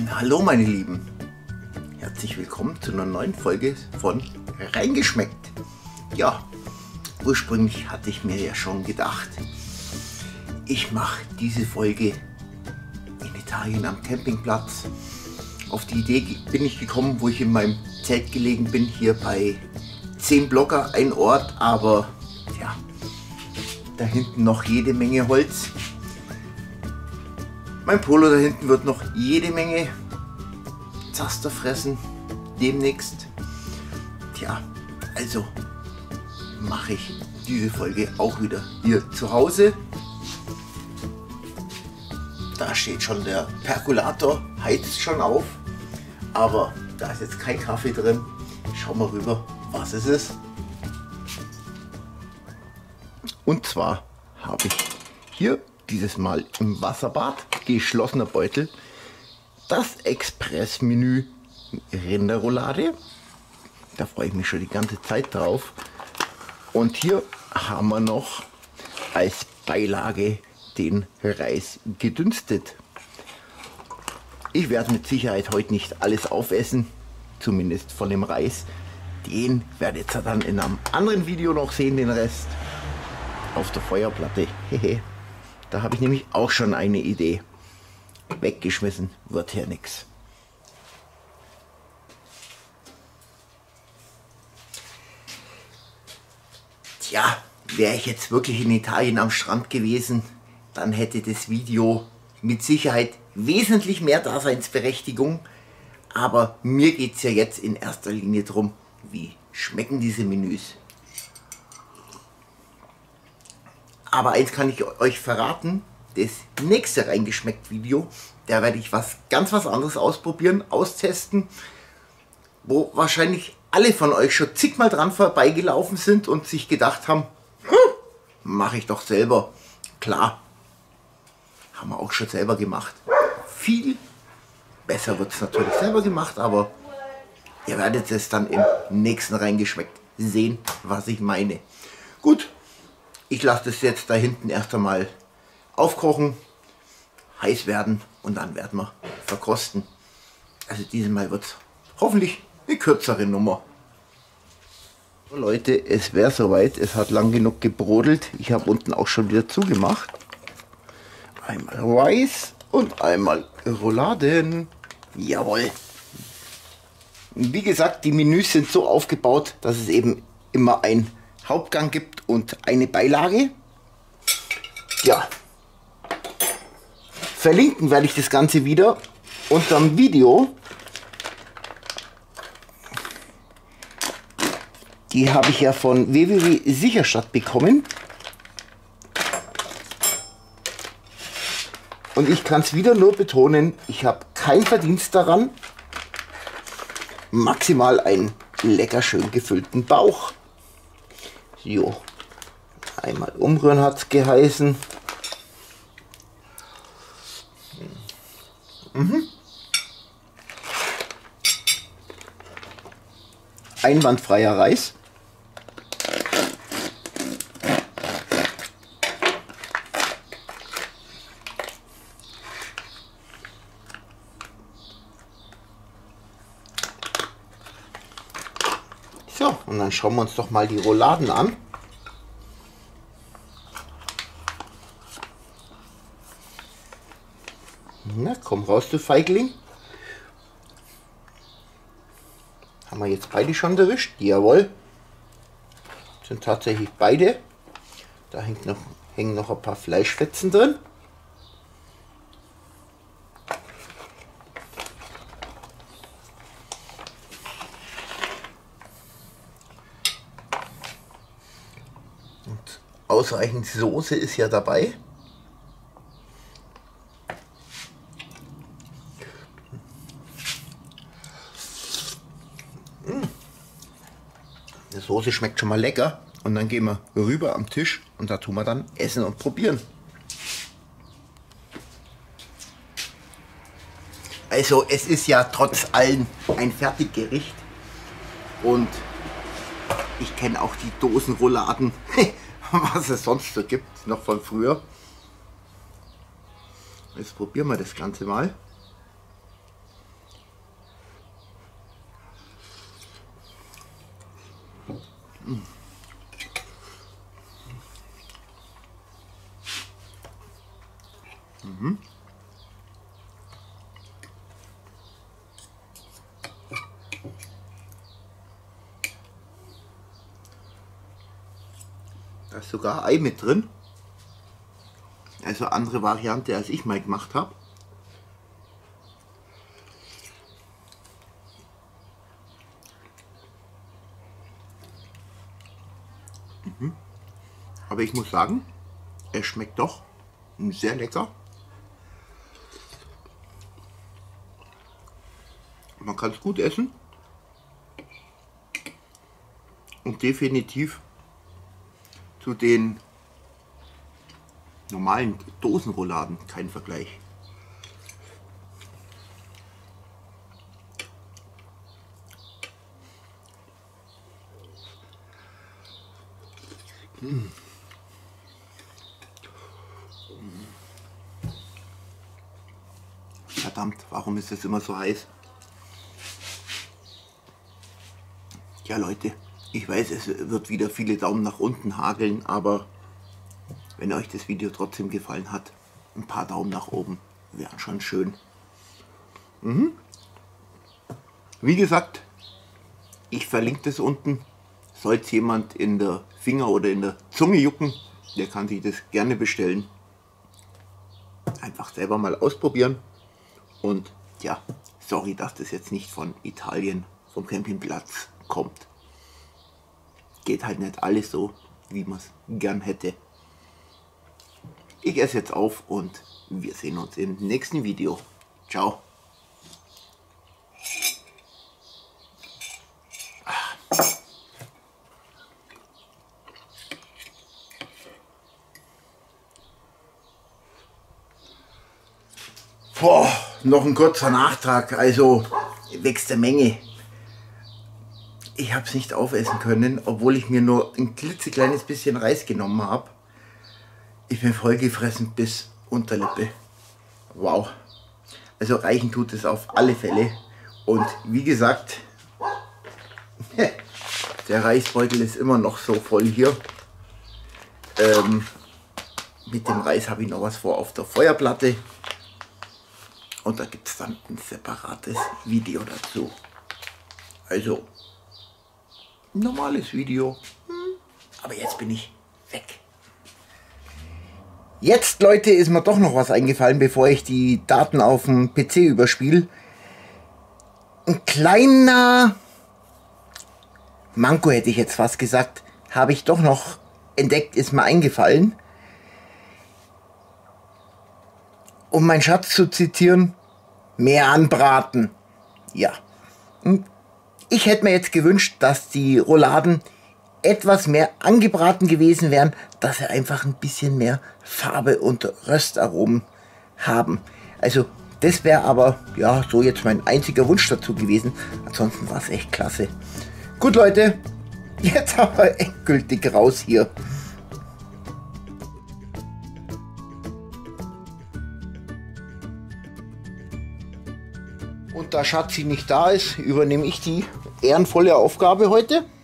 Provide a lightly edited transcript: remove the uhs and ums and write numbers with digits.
Hallo meine Lieben, herzlich willkommen zu einer neuen Folge von Reingeschmeckt. Ja, ursprünglich hatte ich mir ja schon gedacht, ich mache diese Folge in Italien am Campingplatz. Auf die Idee bin ich gekommen, wo ich in meinem Zelt gelegen bin, hier bei 10 Blocker, ein Ort, aber ja, da hinten noch jede Menge Holz. Mein Polo da hinten wird noch jede Menge Zaster fressen, demnächst. Tja, also mache ich diese Folge auch wieder hier zu Hause. Da steht schon der Perkulator, heizt schon auf, aber da ist jetzt kein Kaffee drin. Schauen wir rüber, was es ist. Und zwar habe ich hier dieses Mal im Wasserbad, geschlossener Beutel, das Express-Menü Rinderroulade. Da freue ich mich schon die ganze Zeit drauf. Und hier haben wir noch als Beilage den Reis gedünstet. Ich werde mit Sicherheit heute nicht alles aufessen, zumindest von dem Reis. Den werdet ihr dann in einem anderen Video noch sehen, den Rest auf der Feuerplatte. Da habe ich nämlich auch schon eine Idee. Weggeschmissen wird hier nichts. Tja, wäre ich jetzt wirklich in Italien am Strand gewesen, dann hätte das Video mit Sicherheit wesentlich mehr Daseinsberechtigung. Aber mir geht es ja jetzt in erster Linie darum, wie schmecken diese Menüs. Aber eins kann ich euch verraten, das nächste Reingeschmeckt Video, da werde ich ganz was anderes ausprobieren, austesten, wo wahrscheinlich alle von euch schon zigmal dran vorbeigelaufen sind und sich gedacht haben, mache ich doch selber. Klar, haben wir auch schon selber gemacht. Viel besser wird es natürlich selber gemacht, aber ihr werdet es dann im nächsten Reingeschmeckt sehen, was ich meine. Gut. Ich lasse das jetzt da hinten erst einmal aufkochen, heiß werden und dann werden wir verkosten. Also dieses Mal wird es hoffentlich eine kürzere Nummer. So Leute, es wäre soweit. Es hat lang genug gebrodelt. Ich habe unten auch schon wieder zugemacht. Einmal Reis und einmal Rouladen. Jawohl. Wie gesagt, die Menüs sind so aufgebaut, dass es eben immer ein Hauptgang gibt und eine Beilage. Ja, verlinken werde ich das Ganze wieder unterm Video. Die habe ich ja von www.sicherstadt bekommen. Und ich kann es wieder nur betonen, ich habe keinen Verdienst daran. Maximal einen lecker schön gefüllten Bauch. Jo, einmal umrühren hat es geheißen. Einwandfreier Reis. So, und dann schauen wir uns doch mal die Rouladen an. Na, komm raus, du Feigling. Haben wir jetzt beide schon erwischt? Jawohl. Sind tatsächlich beide. Da hängen noch ein paar Fleischfetzen drin. Und ausreichend Soße ist ja dabei. Die Soße schmeckt schon mal lecker. Und dann gehen wir rüber am Tisch und da tun wir dann essen und probieren. Also es ist ja trotz allem ein Fertiggericht. Und ich kenne auch die Dosenrouladen, was es sonst so gibt, noch von früher. Jetzt probieren wir das Ganze mal. Da ist sogar Ei mit drin. Also andere Variante, als ich mal gemacht habe. Aber ich muss sagen, es schmeckt doch sehr lecker. Man kann es gut essen. Und definitiv zu den normalen Dosenrouladen kein Vergleich. Verdammt, warum ist das immer so heiß? Ja Leute, ich weiß, es wird wieder viele Daumen nach unten hageln, aber wenn euch das Video trotzdem gefallen hat, ein paar Daumen nach oben wären schon schön. Wie gesagt, ich verlinke das unten. Sollte jemand in der Finger oder in der Zunge jucken, der kann sich das gerne bestellen. Einfach selber mal ausprobieren. Und ja, sorry, dass das jetzt nicht von Italien, vom Campingplatz kommt. Geht halt nicht alles so, wie man es gern hätte. Ich esse jetzt auf und wir sehen uns im nächsten Video. Ciao. Boah, noch ein kurzer Nachtrag, also wächst der Menge. Ich habe es nicht aufessen können, obwohl ich mir nur ein klitzekleines bisschen Reis genommen habe. Ich bin vollgefressen bis Unterlippe. Wow. Also reichen tut es auf alle Fälle. Und wie gesagt, der Reisbeutel ist immer noch so voll hier. Mit dem Reis habe ich noch was vor auf der Feuerplatte. Und da gibt es dann ein separates Video dazu. Also, ein normales Video. Aber jetzt bin ich weg. Jetzt, Leute, ist mir doch noch was eingefallen, bevor ich die Daten auf dem PC überspiele. Ein kleiner Manko, hätte ich jetzt fast gesagt, habe ich doch noch entdeckt, ist mir eingefallen. Um meinen Schatz zu zitieren, mehr anbraten. Ja. Ich hätte mir jetzt gewünscht, dass die Rouladen etwas mehr angebraten gewesen wären, dass sie einfach ein bisschen mehr Farbe und Röstaromen haben. Also das wäre aber, ja, so jetzt mein einziger Wunsch dazu gewesen. Ansonsten war es echt klasse. Gut, Leute, jetzt aber endgültig raus hier. Und da Schatzi nicht da ist, übernehme ich die ehrenvolle Aufgabe heute.